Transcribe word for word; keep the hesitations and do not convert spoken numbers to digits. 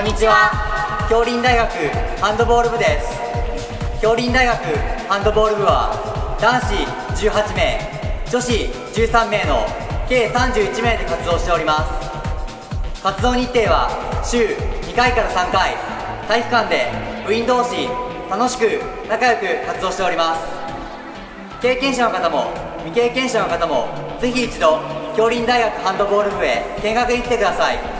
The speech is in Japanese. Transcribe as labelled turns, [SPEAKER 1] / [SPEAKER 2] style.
[SPEAKER 1] んにちは。杏林大学ハンドボール部です。杏林大学ハンドボール部は男子じゅうはちめい、女子じゅうさんめいの計さんじゅういちめいで活動しております。活動日程は週にかいからさんかい、体育館で部員同士楽しく仲良く活動しております。経験者の方も未経験者の方もぜひ一度杏林大学ハンドボール部へ見学に来てください。